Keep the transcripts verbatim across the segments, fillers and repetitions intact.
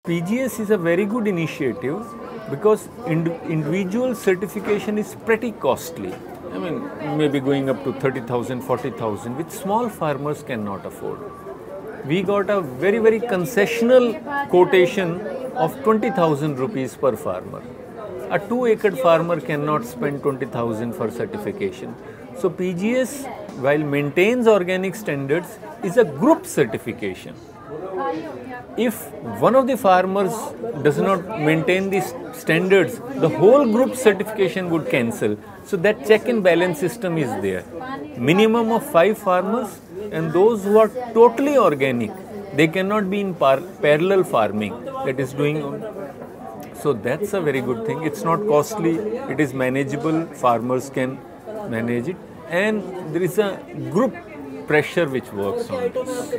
P G S is a very good initiative because ind individual certification is pretty costly. I mean, maybe going up to thirty thousand, forty thousand, which small farmers cannot afford. We got a very, very concessional quotation of twenty thousand rupees per farmer. A two acre farmer cannot spend twenty thousand for certification. So P G S, while maintains organic standards, is a group certification. If one of the farmers does not maintain these standards, the whole group certification would cancel. So that check and balance system is there. Minimum of five farmers, and those who are totally organic, they cannot be in par parallel farming, that is doing. So that's a very good thing. It's not costly, it is manageable, farmers can manage it, and there is a group pressure which works on this.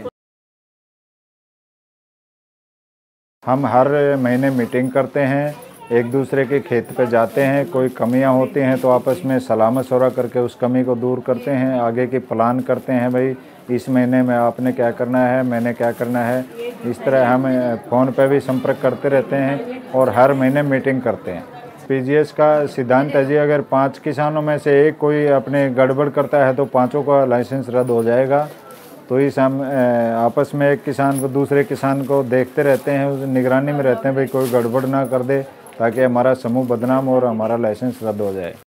हम हर महीने meeting करते हैं, एक दूसरे के खेत पे जाते हैं, कोई कमियां होती हैं तो आपस में सलाह मशवरा करके उस कमी को दूर करते हैं, आगे की प्लान करते हैं। भाई इस महीने में आपने क्या करना है, मैंने क्या करना है। इस तरह हम फ़ोन पे भी संपर्क करते रहते हैं और हर महीने मीटिंग करते हैं। पी जी एस का सिद्धांत है जी, अगर पाँच किसानों में से एक कोई अपने गड़बड़ करता है तो पाँचों का लाइसेंस रद्द हो जाएगा। तो इस हम आपस में एक किसान को दूसरे किसान को देखते रहते हैं, उस निगरानी में रहते हैं भाई कोई गड़बड़ ना कर दे, ताकि हमारा समूह बदनाम और हमारा लाइसेंस रद्द हो जाए।